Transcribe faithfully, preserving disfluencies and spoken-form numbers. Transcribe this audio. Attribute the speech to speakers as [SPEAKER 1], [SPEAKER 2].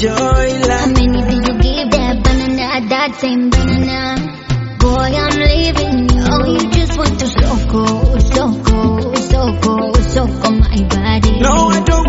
[SPEAKER 1] enjoy life.
[SPEAKER 2] How many do you give that banana, that same banana? Boy, I'm leaving you. Oh, you just want to soko, soko, soko, soko my body.
[SPEAKER 1] No, I don't